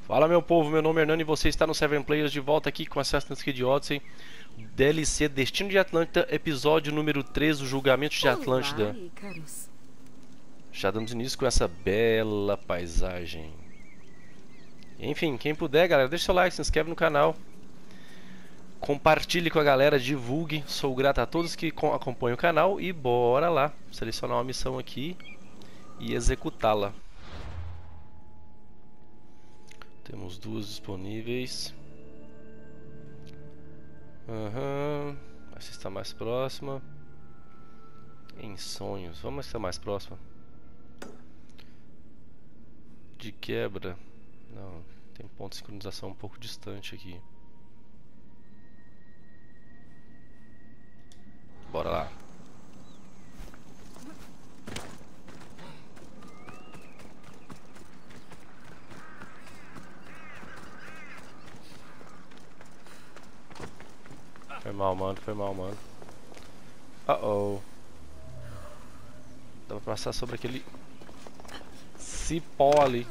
Fala meu povo, meu nome é Hernani e você está no Seven Players de volta aqui com Assassin's Creed Odyssey DLC Destino de Atlântida, episódio número 3, o julgamento de Atlântida. Olá, Ícaros. Já damos início com essa bela paisagem. Enfim, quem puder, galera, deixa seu like, se inscreve no canal, compartilhe com a galera, divulgue. Sou grato a todos que acompanham o canal e bora lá selecionar uma missão aqui e executá-la. Temos duas disponíveis. Essa está mais próxima. Em sonhos, vamos estar mais próxima. De quebra. Não, tem ponto de sincronização um pouco distante aqui. Bora lá. Foi mal, mano, foi mal, mano. Uh-oh. Dá pra passar sobre aquele cipó ali.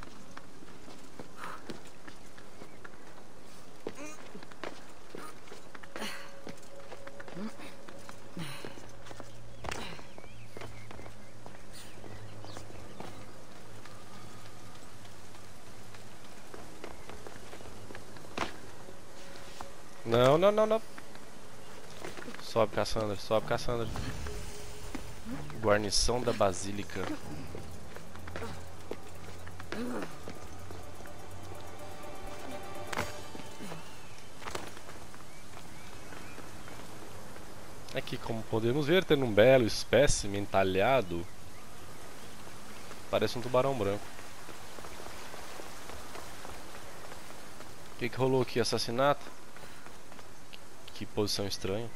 Não, não, não, não. Sobe, Cassandra, sobe, Cassandra. Guarnição da Basílica. Aqui, como podemos ver, tem um belo espécime entalhado. Parece um tubarão branco. O que rolou aqui? Assassinato? Que posição estranha.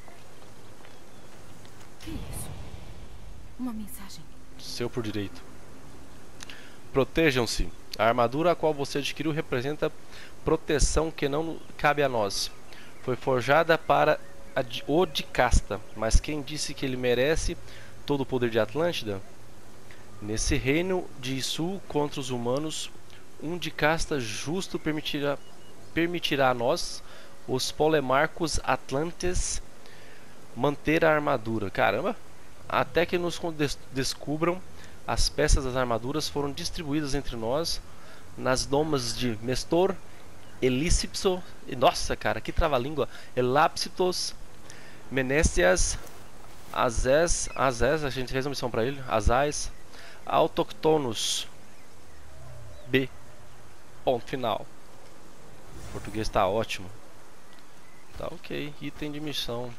Que isso? Uma mensagem. Seu por direito. Protejam-se. A armadura a qual você adquiriu representa proteção que não cabe a nós. Foi forjada para o de casta, mas quem disse que ele merece todo o poder de Atlântida? Nesse reino de Isul contra os humanos, um de casta justo permitirá a nós, os polemarcos atlantes, manter a armadura. Caramba! Até que nos descubram, as peças das armaduras foram distribuídas entre nós nas domas de Mestor, Elísipso, nossa cara, que trava-língua, Elapsitos, Menécias, Azés, a gente fez uma missão pra ele, Azais, Autoctonos, B, ponto final. O português tá ótimo. Tá ok, item de missão.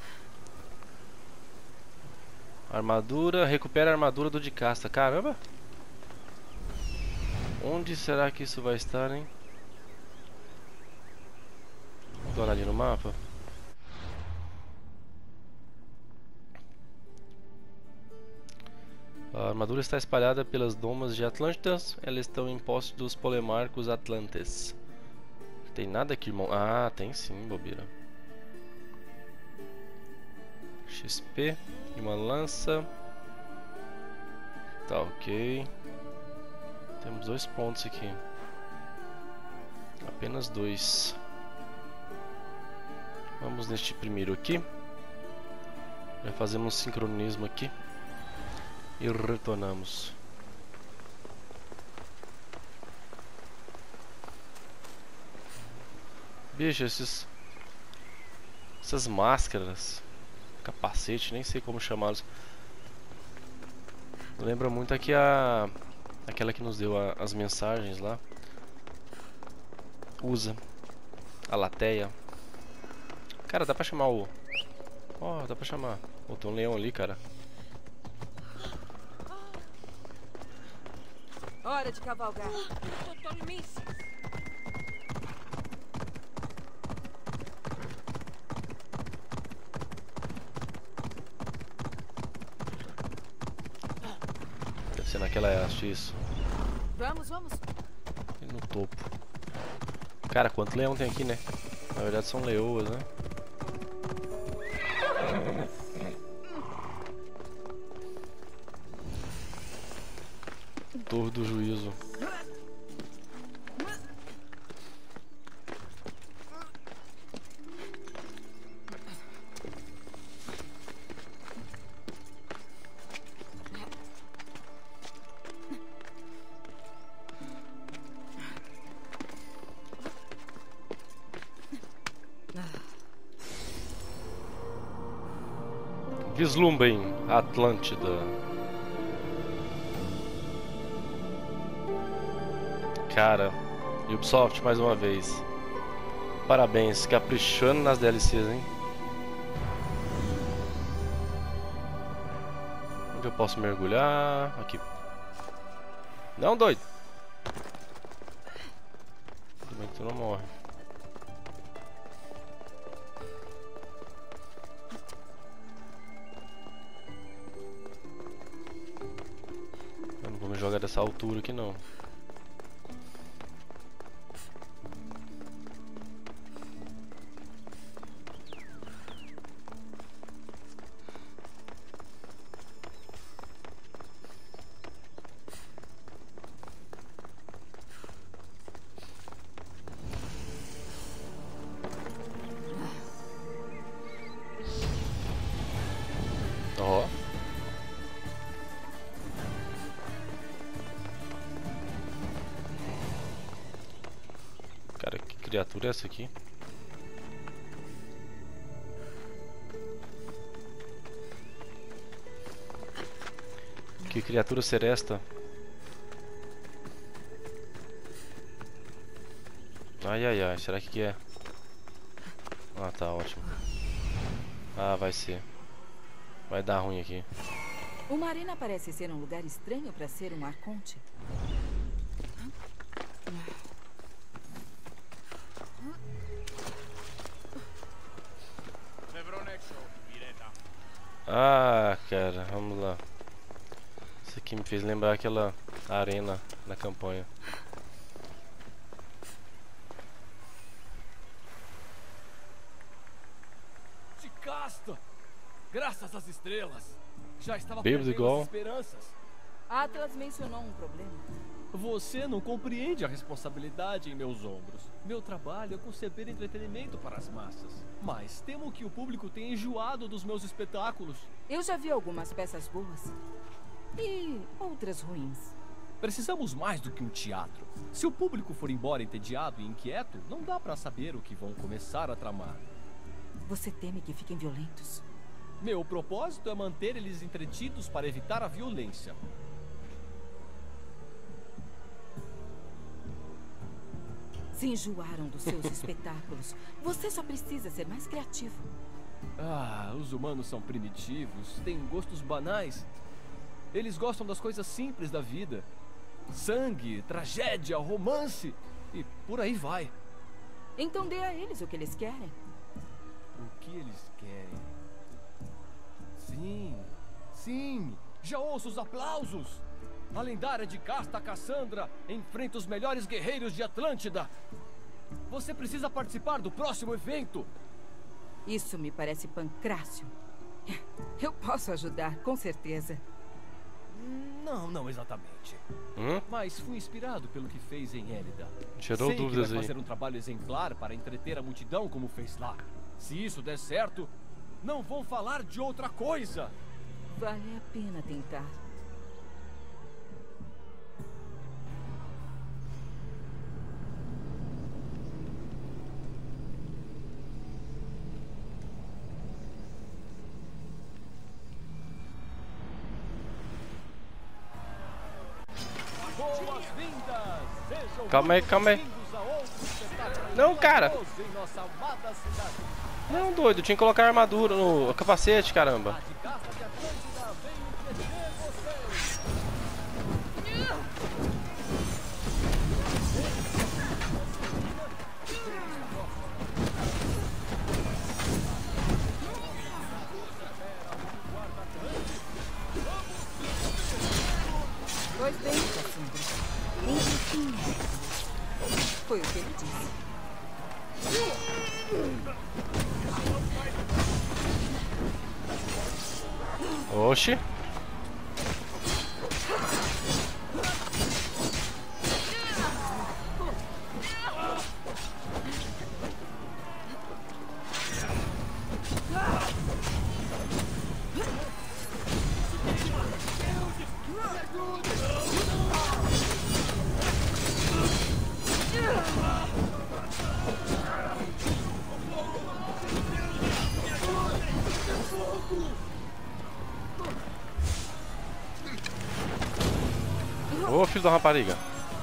Armadura, recupera a armadura do de casta. Caramba! Onde será que isso vai estar, hein? Vou olhar ali no mapa. A armadura está espalhada pelas domas de Atlântidas. Elas estão em posse dos polemarcos atlantes. Tem nada aqui, irmão. Ah, tem sim, bobeira. XP e uma lança. Tá ok. Temos 2 pontos aqui. Apenas 2. Vamos neste primeiro aqui. Já fazemos um sincronismo aqui. E retornamos. Bicho, essas máscaras, capacete, nem sei como chamá-los. Lembra muito aqui aquela que nos deu as mensagens lá. Usa a Lateia. Cara, dá pra chamar o... Ó, dá pra chamar. Ó, tem um leão ali, cara. Hora de cavalgar. Deve ser naquela haste, isso. Vamos, vamos. E no topo. Cara, quanto leão tem aqui, né? Na verdade são leoas, né? Torre do Juízo. Vislumbrem Atlântida. Cara, Ubisoft mais uma vez. Parabéns, caprichando nas DLCs, hein? Onde eu posso mergulhar? Aqui. Não, doido. Também tu não morre. Eu não vou me jogar dessa altura aqui não. Ó. Cara, que criatura é essa aqui? Que criatura será esta? Ai, ai, ai, será que é? Ah, tá ótimo. Ah, vai ser. Vai dar ruim aqui. Uma arena parece ser um lugar estranho para ser um arconte. Ah, cara, vamos lá. Isso aqui me fez lembrar aquela arena na campanha. De casta! Graças às estrelas! Já estava Bêbado perdendo igual. as esperanças. Atlas mencionou um problema. Você não compreende a responsabilidade em meus ombros. Meu trabalho é conceber entretenimento para as massas. Mas temo que o público tenha enjoado dos meus espetáculos. Eu já vi algumas peças boas. E outras ruins. Precisamos mais do que um teatro. Se o público for embora entediado e inquieto, não dá para saber o que vão começar a tramar. Você teme que fiquem violentos? Meu propósito é manter eles entretidos para evitar a violência. Se enjoaram dos seus espetáculos. Você só precisa ser mais criativo. Ah, os humanos são primitivos, têm gostos banais. Eles gostam das coisas simples da vida. Sangue, tragédia, romance e por aí vai. Então dê a eles o que eles querem. O que eles querem? Sim, sim, já ouço os aplausos. A lendária de casta Cassandra enfrenta os melhores guerreiros de Atlântida. Você precisa participar do próximo evento. Isso me parece pancrácio. Eu posso ajudar, com certeza. Não exatamente. Mas fui inspirado pelo que fez em Élida. Gerou Sei dúvidas que vai aí. fazer um trabalho exemplar para entreter a multidão como fez lá. Se isso der certo, não vão falar de outra coisa. Vale a pena tentar. Boas-vindas! Sejam Calma aí, calma aí. bem-vindos a outro espetáculo Não, cara. maravilhoso em nossa amada cidade. Não, doido, tinha que colocar a armadura no capacete, caramba. A de Casta de Atlântida vem entreter vocês! Pois bem, Cassandra. Enfim. Foi o que ele disse. Oxi. filho da rapariga.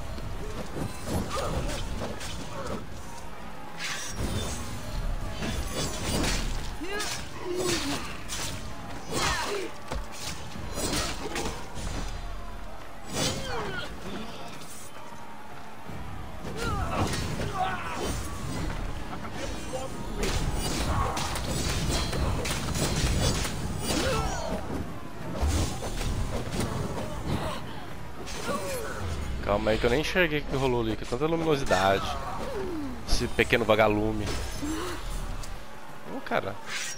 Calma aí que eu nem enxerguei o que rolou ali, que é tanta luminosidade. Esse pequeno vagalume. Ô, cara.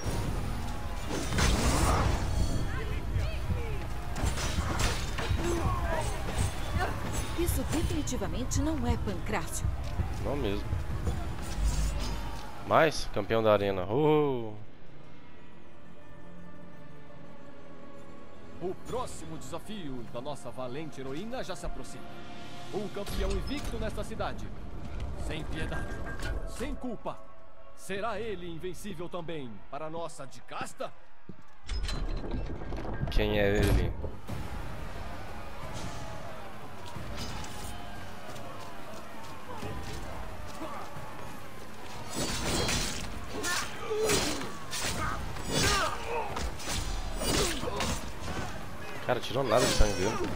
Isso definitivamente não é Pancrácio. Não mesmo. Mais campeão da arena. O próximo desafio da nossa valente heroína já se aproxima. Um campeão invicto nesta cidade. Sem piedade, sem culpa. Será ele invencível também para a nossa de casta? Quem é ele? Cara, tirou nada de sangue dele.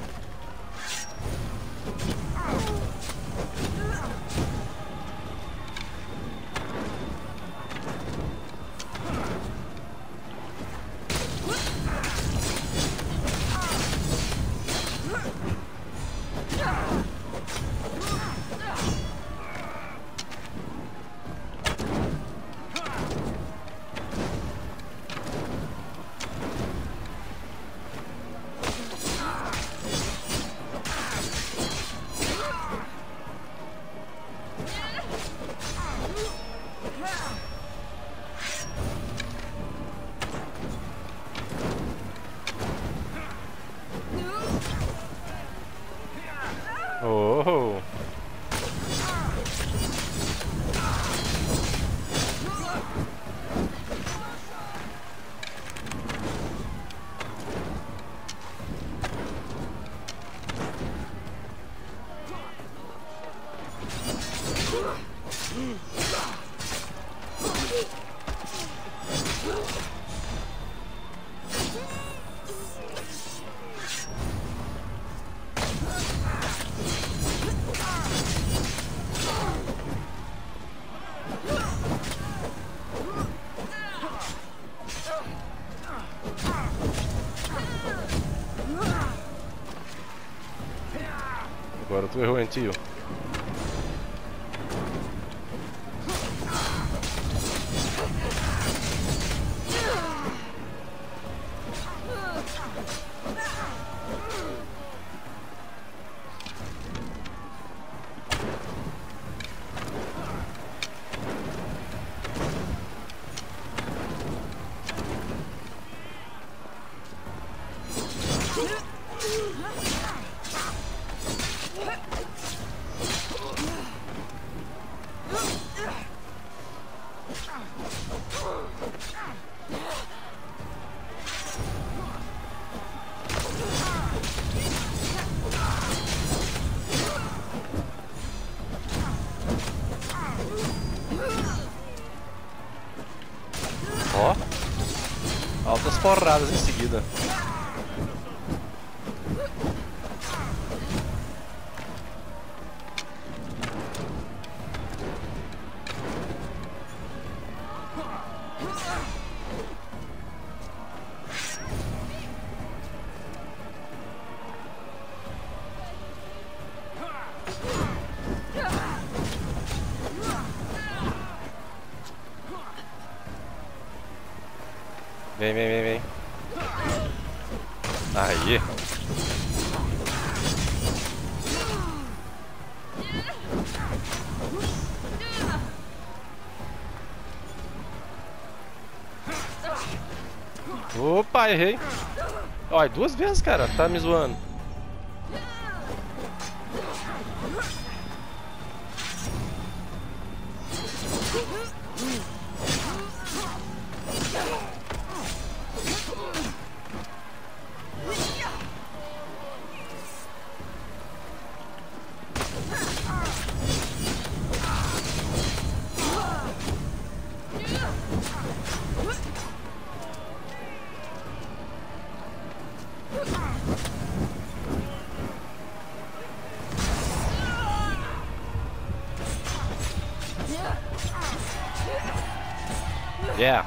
Oh! Agora tu errou, hein, tio? Ó, altas porradas em seguida. Vem, vem, vem, vem. Aí. Opa, errei. Olha, duas vezes, cara. Tá me zoando. Yeah.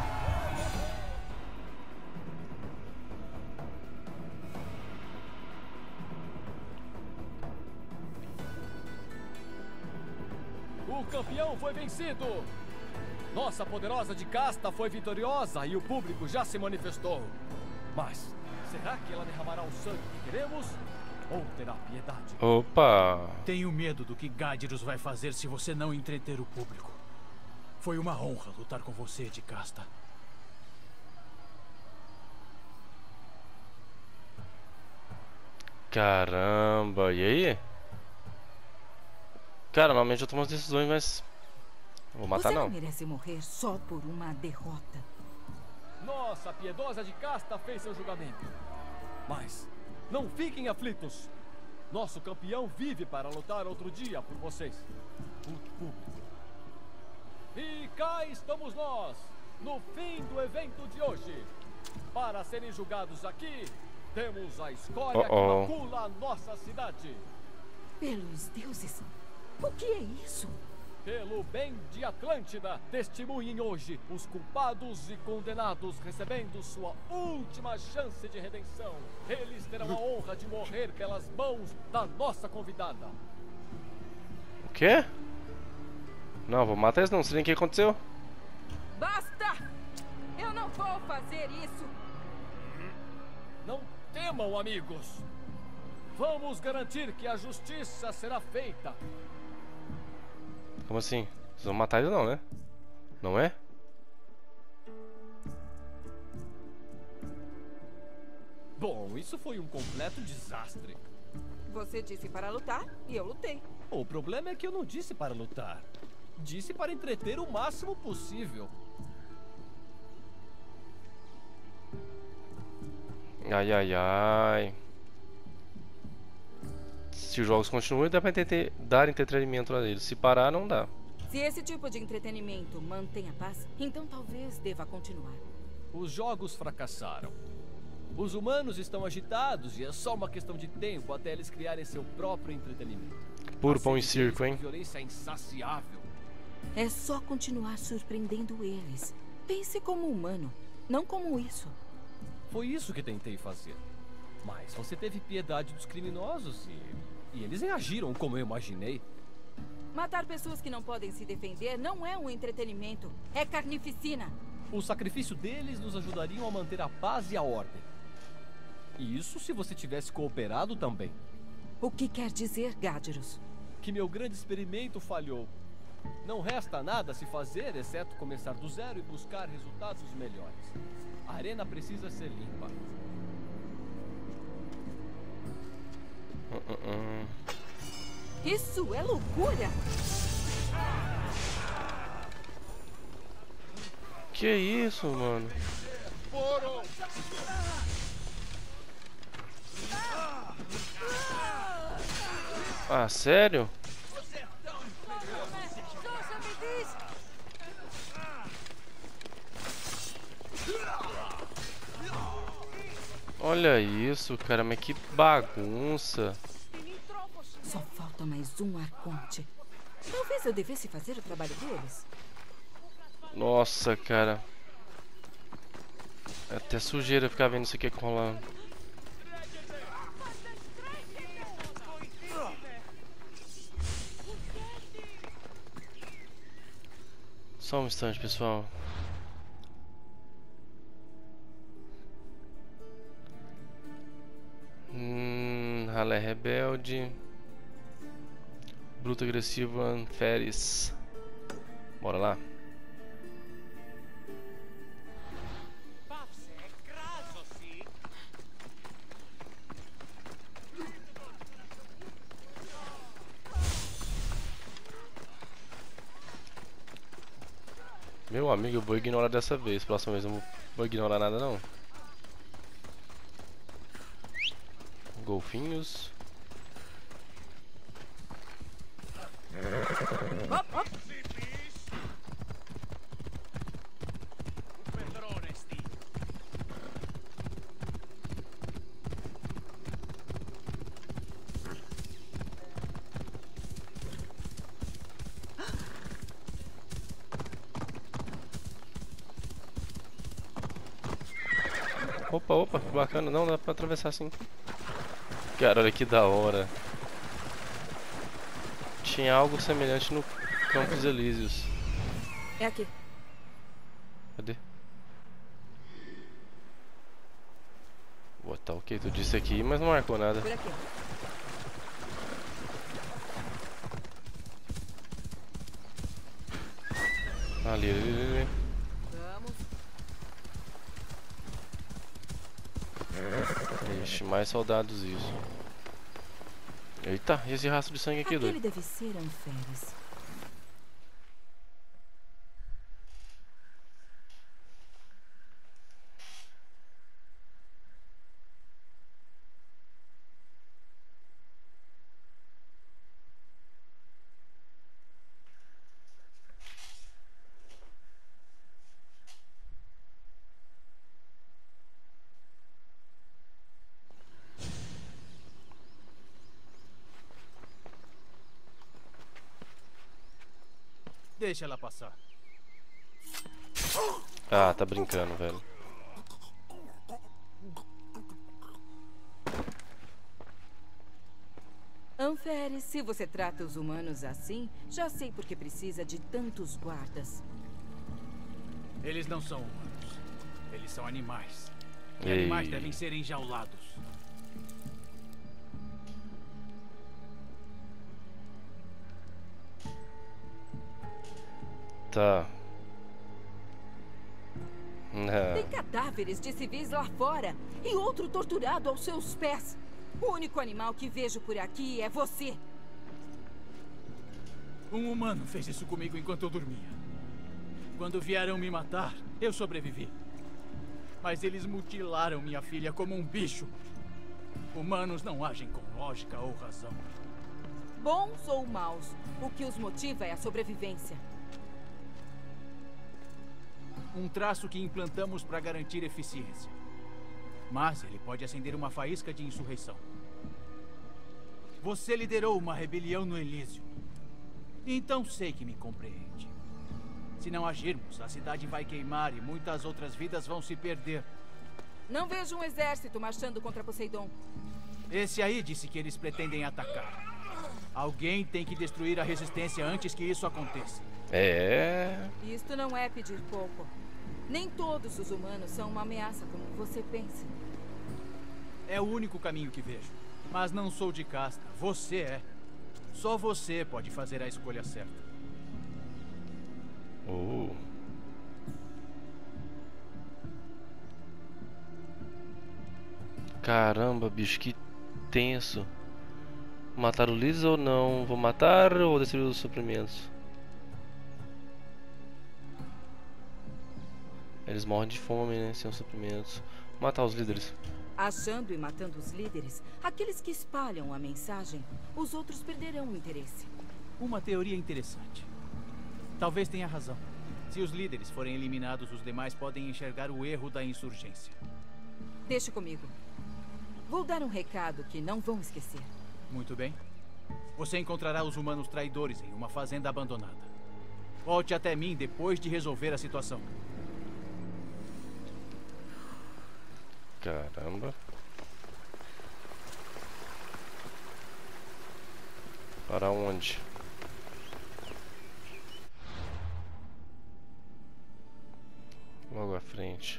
O campeão foi vencido! Nossa poderosa de casta foi vitoriosa e o público já se manifestou. Mas, será que ela derramará o sangue que queremos? Ou terá piedade? Opa! Tenho medo do que Gadyrus vai fazer se você não entreter o público. Foi uma honra lutar com você, de casta. Caramba, e aí? Cara, normalmente eu tomo as decisões, mas... Não vou matar Você não não. merece morrer só por uma derrota. Nossa piedosa de casta fez seu julgamento. Mas, não fiquem aflitos. Nosso campeão vive para lutar outro dia por vocês. O público. E cá estamos nós, no fim do evento de hoje. Para serem julgados aqui, temos a escória que macula a nossa cidade. Pelos deuses, o que é isso? Pelo bem de Atlântida, testemunhem hoje os culpados e condenados recebendo sua última chance de redenção. Eles terão a honra de morrer pelas mãos da nossa convidada. O quê? Não, vou matar eles não, não sei nem o que aconteceu. Basta! Eu não vou fazer isso! Não temam, amigos. Vamos garantir que a justiça será feita. Como assim? Vocês vão matar eles não, né? Não é? Bom, isso foi um completo desastre. Você disse para lutar e eu lutei. O problema é que eu não disse para lutar. Disse para entreter o máximo possível. Ai, ai, ai. Se os jogos continuam, dá pra dar entretenimento a eles. Se parar, não dá. Se esse tipo de entretenimento mantém a paz, então talvez deva continuar. Os jogos fracassaram. Os humanos estão agitados e é só uma questão de tempo até eles criarem seu próprio entretenimento. Puro pão e circo, hein? Violência insaciável. É só continuar surpreendendo eles. Pense como humano, não como isso. Foi isso que tentei fazer. Mas você teve piedade dos criminosos e eles reagiram como eu imaginei. Matar pessoas que não podem se defender não é um entretenimento, é carnificina. O sacrifício deles nos ajudariam a manter a paz e a ordem. E isso se você tivesse cooperado também. O que quer dizer, Gadyrus? Que meu grande experimento falhou. Não resta nada a se fazer, exceto começar do zero e buscar resultados melhores. A arena precisa ser limpa. Isso é loucura! Que isso, mano? Ah, sério? Olha isso, cara, mas que bagunça. Só falta mais um arconte. Talvez eu devesse fazer o trabalho deles. Nossa, cara. É até sujeira ficar vendo isso aqui rolando. Só um instante, pessoal. Ralé rebelde. Bruto agressivo Anferes. Bora lá. Meu amigo, eu vou ignorar dessa vez. Próxima vez eu não vou ignorar nada não. Golfinhos. Opa, opa, que bacana. Não, dá pra atravessar assim. Cara, olha que da hora. Tinha algo semelhante no Campos Elíseos. É aqui. Cadê? Tá ok, tu disse aqui, mas não marcou nada. Por aqui. Ali. Vamos. Ixi, mais soldados isso. Eita, e esse rastro de sangue aqui, Aquele doido? deve ser Anferes. Deixa ela passar. Ah, tá brincando, velho. Anferes, se você trata os humanos assim, já sei por que precisa de tantos guardas. Eles não são humanos. Eles são animais. E Ei. animais devem ser enjaulados. Tá. Tem cadáveres de civis lá fora e outro torturado aos seus pés. O único animal que vejo por aqui é você. Um humano fez isso comigo enquanto eu dormia. Quando vieram me matar, eu sobrevivi. Mas eles mutilaram minha filha como um bicho. Humanos não agem com lógica ou razão. Bons ou maus, o que os motiva é a sobrevivência. Um traço que implantamos para garantir eficiência. Mas ele pode acender uma faísca de insurreição. Você liderou uma rebelião no Elísio. Então sei que me compreende. Se não agirmos, a cidade vai queimar e muitas outras vidas vão se perder. Não vejo um exército marchando contra Poseidon. Esse aí disse que eles pretendem atacar. Alguém tem que destruir a resistência antes que isso aconteça. É. Isto não é pedir pouco. Nem todos os humanos são uma ameaça como você pensa. É o único caminho que vejo. Mas não sou de casta. Você é. Só você pode fazer a escolha certa. Caramba, bicho, que tenso. Matar o Liz ou não? Vou matar ou destruir os suprimentos? Eles morrem de fome, né? Sem os suprimentos. Matar os líderes. Achando e matando os líderes, aqueles que espalham a mensagem, os outros perderão o interesse. Uma teoria interessante. Talvez tenha razão. Se os líderes forem eliminados, os demais podem enxergar o erro da insurgência. Deixe comigo. Vou dar um recado que não vão esquecer. Muito bem. Você encontrará os humanos traidores em uma fazenda abandonada. Volte até mim depois de resolver a situação. Caramba. Para onde? Logo à frente.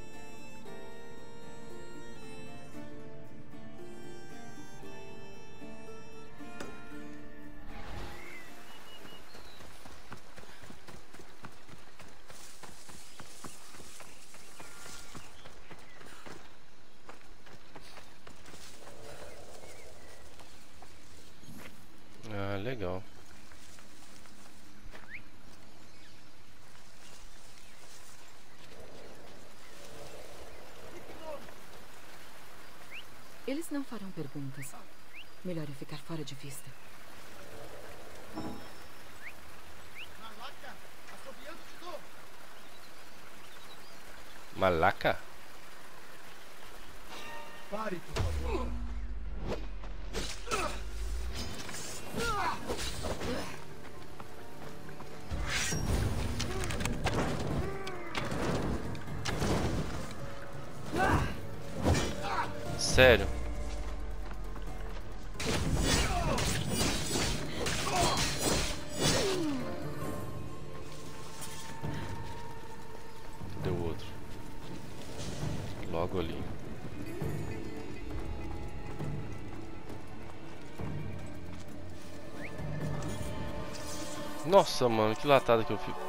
Ah, legal. Eles não farão perguntas. Melhor eu ficar fora de vista. Malaca? Pare, por favor. sério? Cadê o outro? Logo ali. Nossa, mano, que latada que eu fico.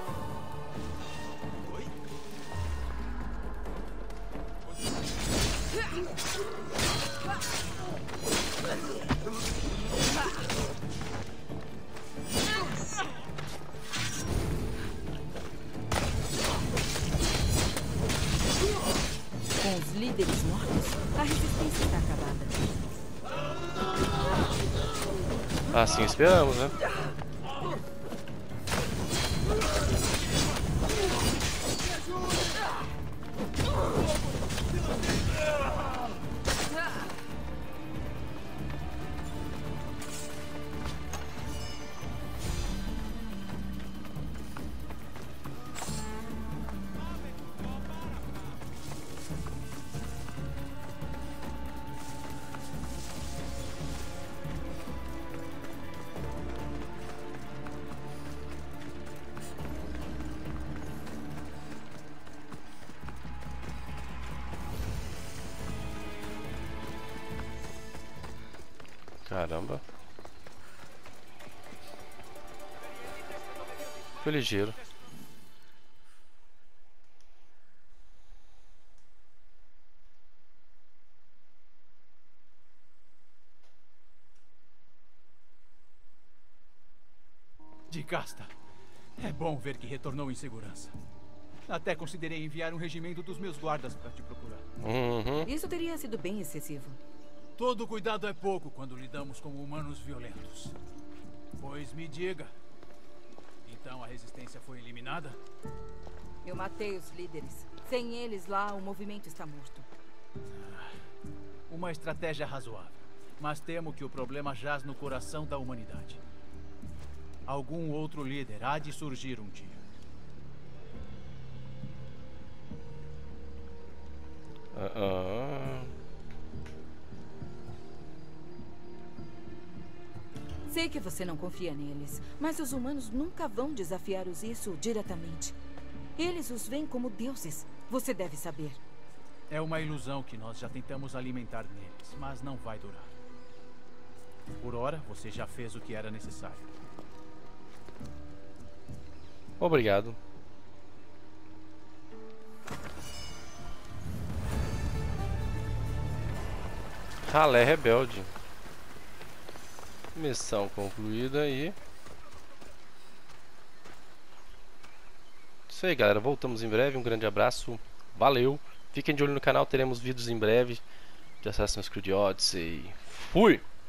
Com os líderes mortos, a resistência está acabada. Assim esperamos, né? Caramba. Foi ligeiro. De Casta. É bom ver que retornou em segurança. Até considerei enviar um regimento dos meus guardas para te procurar. Uhum. Isso teria sido bem excessivo. Todo cuidado é pouco quando lidamos com humanos violentos. Pois me diga. Então a resistência foi eliminada? Eu matei os líderes. Sem eles lá, o movimento está morto. Uma estratégia razoável. Mas temo que o problema jaz no coração da humanidade. Algum outro líder há de surgir um dia. Sei que você não confia neles, mas os humanos nunca vão desafiar os isso diretamente. Eles os veem como deuses. Você deve saber. É uma ilusão que nós já tentamos alimentar neles, mas não vai durar. Por ora, você já fez o que era necessário. Obrigado. Ralé rebelde. Missão concluída e... Isso aí, galera. Voltamos em breve. Um grande abraço. Valeu. Fiquem de olho no canal. Teremos vídeos em breve de Assassin's Creed Odyssey. Fui!